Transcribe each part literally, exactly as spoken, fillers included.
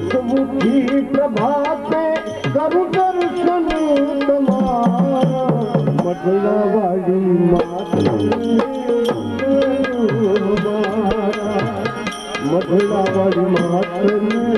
सुमुखी प्रभाते करु दर्शन तुम्हारा मथुरा वाली माता मथुरा वाली माता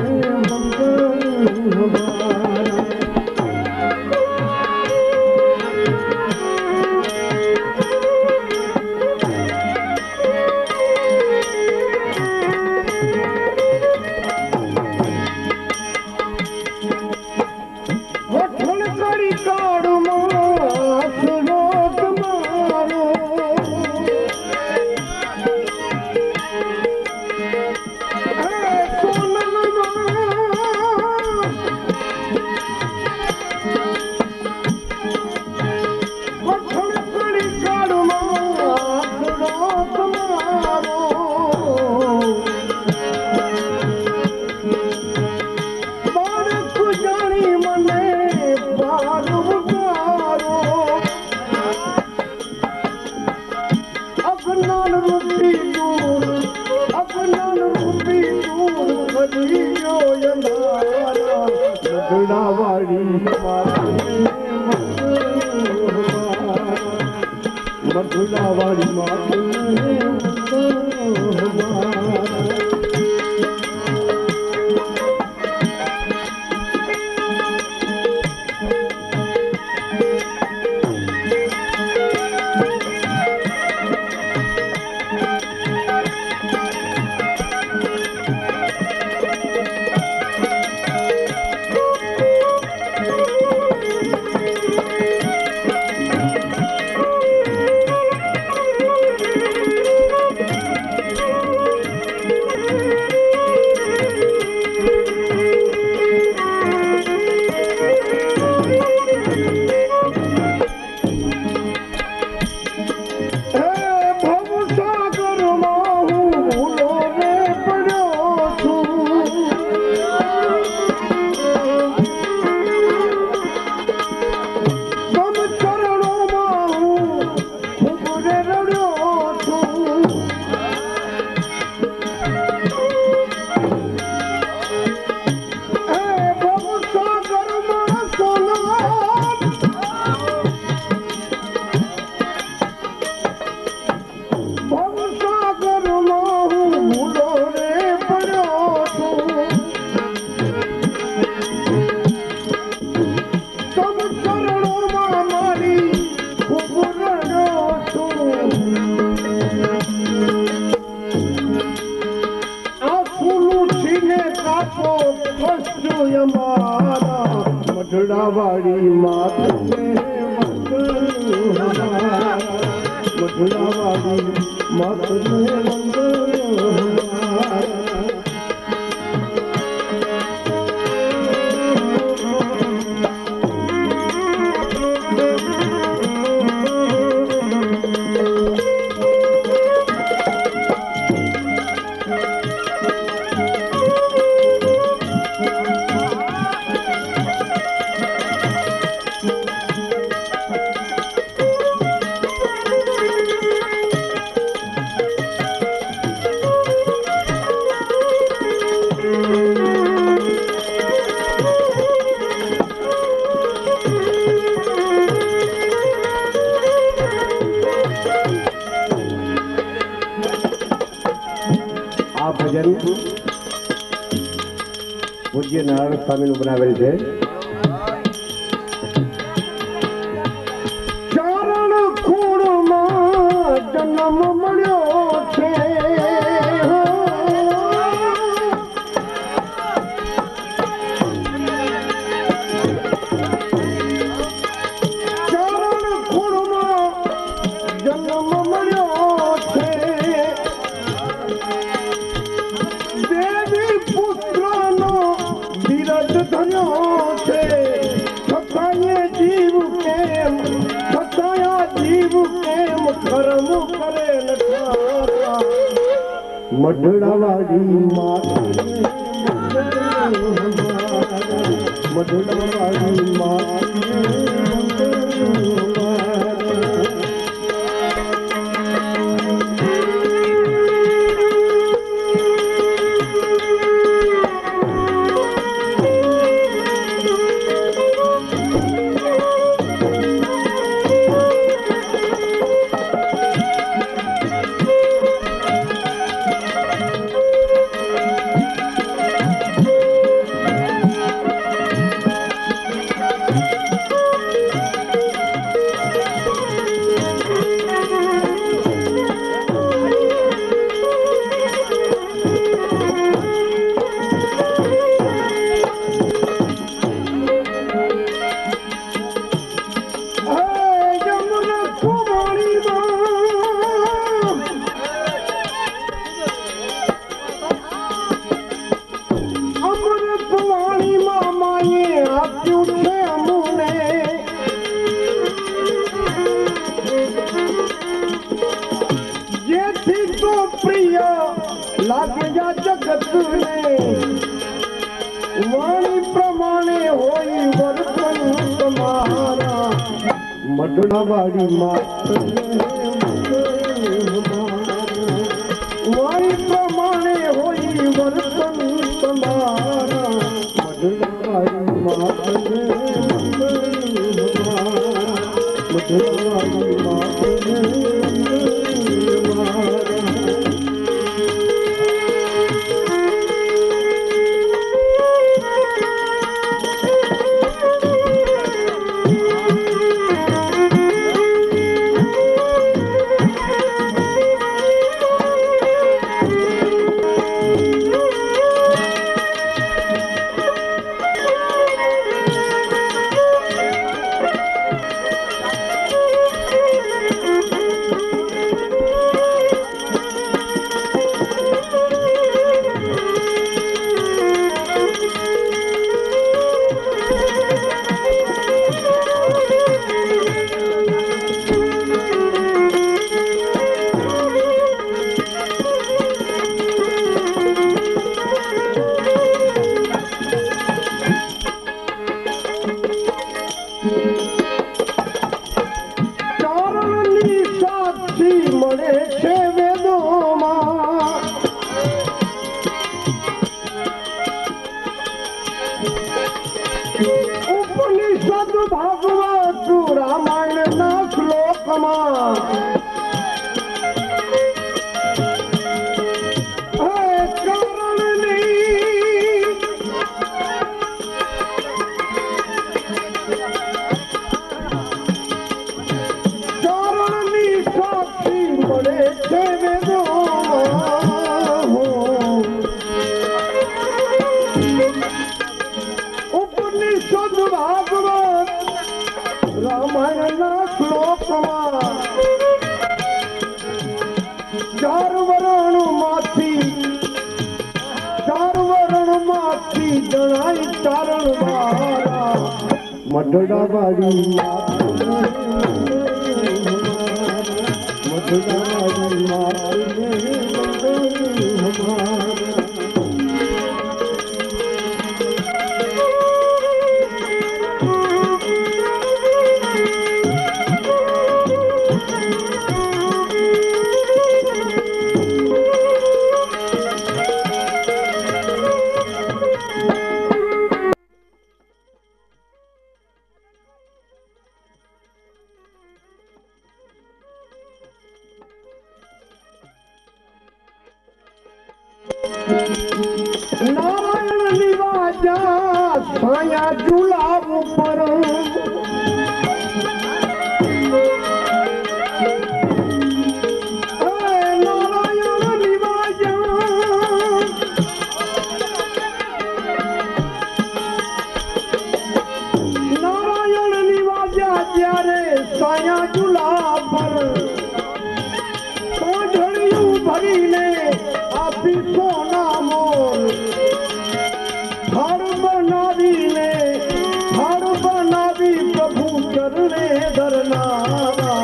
પૂજ્ય નારાયણ સ્વામી નું બનાવેલ છે. ચરણ ખૂણમાં જન્મ મળ્યો છે ચરણ ખૂણમાં જન્મ મળ્યો છે દેવી પુત્રનો ધીરજ ધર્યો છે છતાંય જીવ કેમ છતાંય જીવ કેમ કર્મ કરે નઠારા મઢડાવાળી માત મઢડાવાળી માત વાણી પ્રમાણે હોય વર્તન તમારા મઢડાવાળી માતને વાણી પ્રમાણે હોય વર્તન તમારા મઢડાવાળી માતને મઢડાવાળી માતને ઉપનિષદ ભાગવત રામાયણ ના શ્લોકમાં ચારણની સાક્ષી મળે છે વેદોમાં ઉપનિષદ ભાગવત રામાયણના શ્લોકમાં ચાર વર્ણમાંથી ચાર વર્ણમાંથી જણાય ચારણ વાળા મઢડાવાળી મઢડાવાળી માતને હમારા નારાયણ નિવાજા છાયા ઝુલાવ ઉપર નારાયણ નિવાજા નારાયણ નિવાજા ત્યારે છાયા ઝુલા પર કોઢળિયું ભરીને આપી સોના મોલ હાર બનાવીને હાર બનાવી પ્રભુ ચરણે ધરનારા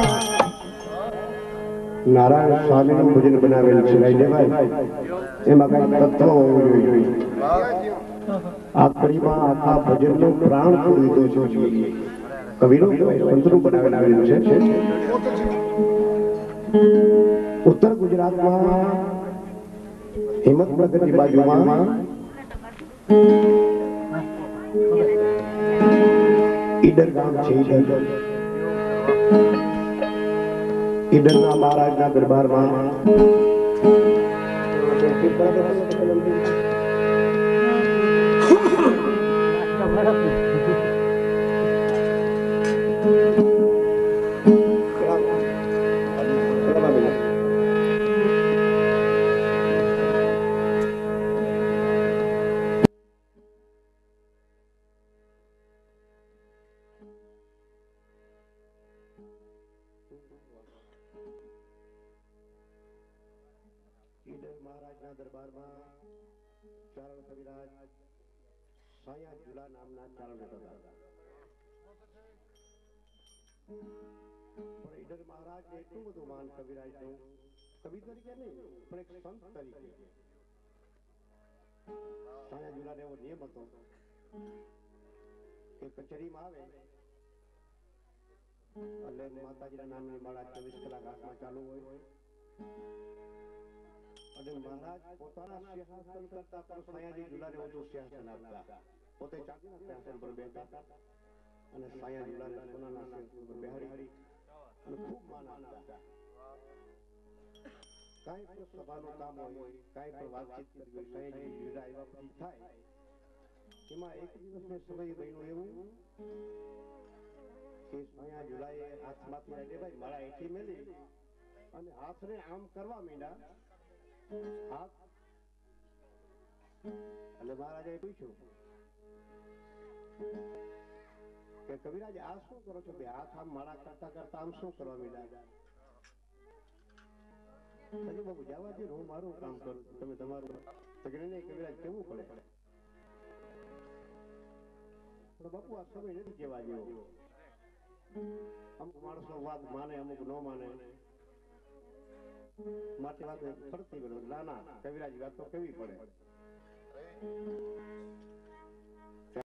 નારાયણ સ્વામીનું ભજન બનાવેલ છે એમાં કઈ તત્વ હોવું જોઈએ આ કડીમાં આખા ભજનનો પ્રાણ પૂરી દીધો છે કવિનો સંતનું બનાવેલું છે ઉત્તર ગુજરાતમાં હિંમતનગરની બાજુમાં ઈડર ગામ છે ઈડર ઈડરના મહારાજના દરબારમાં મહારાજના દરબારમાં ચારણ કવિરાજ સાયા ઝુલા નામના ચારણ હતા પણ ઈડર મહારાજ એટલું બધું માન કવિરાજનું કવિ તરીકે નહીં પણ એક સંત તરીકે સાયા જુલાને એવો નિયમ હતો કે કચેરીમાં આવે એટલે માતાજીના નામની માળા ચોવીસ કલાક હાથમાં ચાલુ હોય અને મહારાજ પોતાના સિંહાસન કરતા પણ સાયાજી જુલાને વધુ સિંહાસન આપતા. પોતે ચાંદીના સિંહાસન પર બેઠા અને સાયા જુલાને સોનાના સિંહાસન પર બેહાડી અને ખૂબ માન આપતા. કાંઈ પણ સભાનું કામ હોય, કાંઈ પણ વાતચીત કરવી હોય, સાયાજી જુલા આવ્યા પછી થાય એમાં એક દિવસનો સમય બન્યો એવું કે સાયા જુલાએ હાથમાંથી રાઈડેભાઈ માળા હેઠી મેલી અને હાથને આમ કરવા માંડ્યા. હાથ એટલે મહારાજાએ પૂછ્યું કે કવિરાજ આ શું કરો છો? બે હાથ આમ માળા કરતા કરતા આમ શું કરવા માંડ્યા? હજી બાબુ જવા દે, હું મારું કામ કરું છું, તમે તમારું. નહીં કવિરાજ કેવું પડે? બાપુ આ સમય નથી કેવા જેવો. અમુક માણસો વાત માને, અમુક ન માને. માટે વાત ફરતી ના ના કવિરાજ વાત તો કેવી પડે.